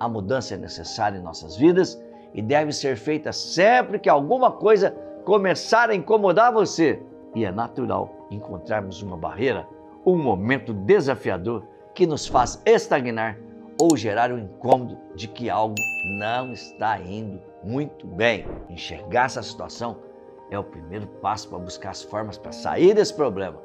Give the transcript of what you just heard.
A mudança é necessária em nossas vidas e deve ser feita sempre que alguma coisa começar a incomodar você. E é natural encontrarmos uma barreira, um momento desafiador que nos faz estagnar ou gerar o incômodo de que algo não está indo muito bem. Enxergar essa situação é o primeiro passo para buscar as formas para sair desse problema.